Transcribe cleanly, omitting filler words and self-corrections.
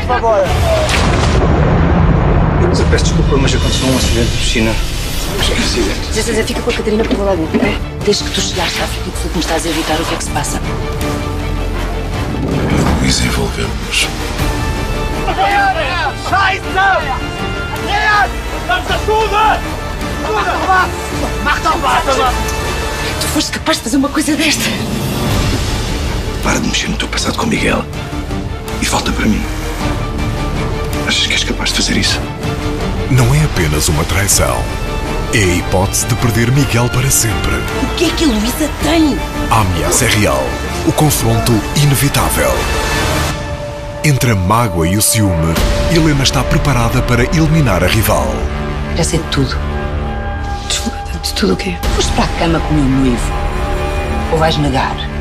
favor. Eu peço desculpa, mas aconteceu um acidente de piscina. Mas é acidente. Zé César, fica com a Catarina para lá dentro, ok? Desde que tu chegaste à África do Sul, me estás a evitar o que é que se passa. Eu e Luísa envolvemos-nos. Tu foste capaz de fazer uma coisa desta? Para de mexer no teu passado com Miguel e volta para mim. Achas que és capaz de fazer isso? Não é apenas uma traição. É a hipótese de perder Miguel para sempre. O que é que a Luísa tem? A ameaça é real. O confronto inevitável. Entre a mágoa e o ciúme, Helena está preparada para eliminar a rival. Já sei de tudo. Desculpa, de tudo o quê? Foste para a cama com o meu noivo. Ou vais negar?